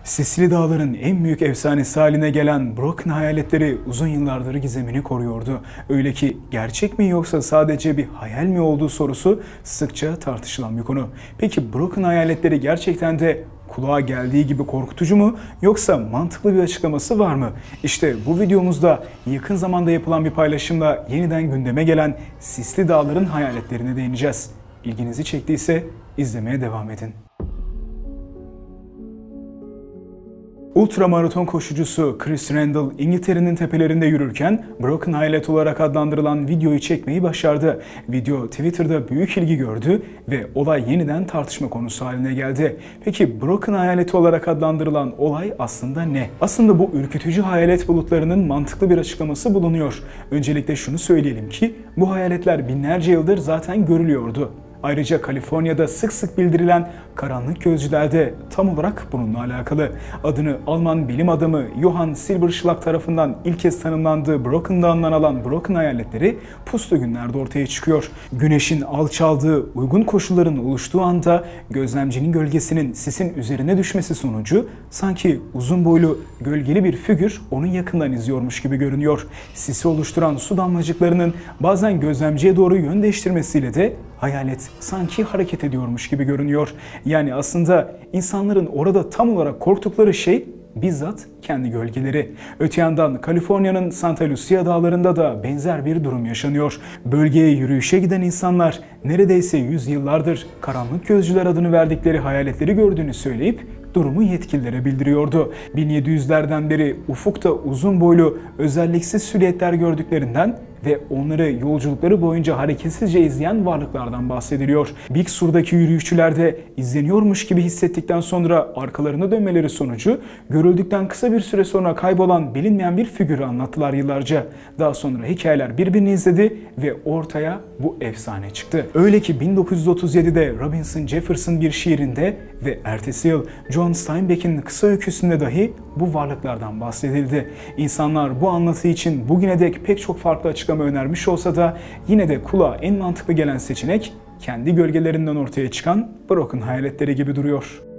Sisli Dağların en büyük efsanesi haline gelen Broken hayaletleri uzun yıllardır gizemini koruyordu. Öyle ki gerçek mi yoksa sadece bir hayal mi olduğu sorusu sıkça tartışılan bir konu. Peki Broken hayaletleri gerçekten de kulağa geldiği gibi korkutucu mu yoksa mantıklı bir açıklaması var mı? İşte bu videomuzda yakın zamanda yapılan bir paylaşımla yeniden gündeme gelen Sisli Dağların hayaletlerine değineceğiz. İlginizi çektiyse izlemeye devam edin. Ultramaraton koşucusu Chris Randall, İngiltere'nin tepelerinde yürürken Broken Hayalet olarak adlandırılan videoyu çekmeyi başardı. Video Twitter'da büyük ilgi gördü ve olay yeniden tartışma konusu haline geldi. Peki Broken Hayalet olarak adlandırılan olay aslında ne? Aslında bu ürkütücü hayalet bulutlarının mantıklı bir açıklaması bulunuyor. Öncelikle şunu söyleyelim ki bu hayaletler binlerce yıldır zaten görülüyordu. Ayrıca Kaliforniya'da sık sık bildirilen karanlık gözcüler de tam olarak bununla alakalı. Adını Alman bilim adamı Johann Silberschlag tarafından ilk kez tanımlandığı Broken Dağı'ndan alan Broken hayaletleri puslu günlerde ortaya çıkıyor. Güneşin alçaldığı, uygun koşulların oluştuğu anda gözlemcinin gölgesinin sisin üzerine düşmesi sonucu sanki uzun boylu gölgeli bir figür onu yakından izliyormuş gibi görünüyor. Sisi oluşturan su damlacıklarının bazen gözlemciye doğru yön değiştirmesiyle de hayalet sanki hareket ediyormuş gibi görünüyor. Yani aslında insanların orada tam olarak korktukları şey bizzat kendi gölgeleri. Öte yandan Kaliforniya'nın Santa Lucia dağlarında da benzer bir durum yaşanıyor. Bölgeye yürüyüşe giden insanlar neredeyse yüzyıllardır karanlık gözcüler adını verdikleri hayaletleri gördüğünü söyleyip durumu yetkililere bildiriyordu. 1700'lerden beri ufukta uzun boylu özelliksiz silüetler gördüklerinden ve onları yolculukları boyunca hareketsizce izleyen varlıklardan bahsediliyor. Big Sur'daki yürüyüşçüler de izleniyormuş gibi hissettikten sonra arkalarına dönmeleri sonucu görüldükten kısa bir süre sonra kaybolan bilinmeyen bir figürü anlattılar yıllarca. Daha sonra hikayeler birbirini izledi ve ortaya bu efsane çıktı. Öyle ki 1937'de Robinson Jefferson bir şiirinde ve ertesi yıl John Steinbeck'in kısa öyküsünde dahi bu varlıklardan bahsedildi. İnsanlar bu anlatı için bugüne dek pek çok farklı açıklama önermiş olsa da yine de kulağa en mantıklı gelen seçenek kendi gölgelerinden ortaya çıkan Broken hayaletleri gibi duruyor.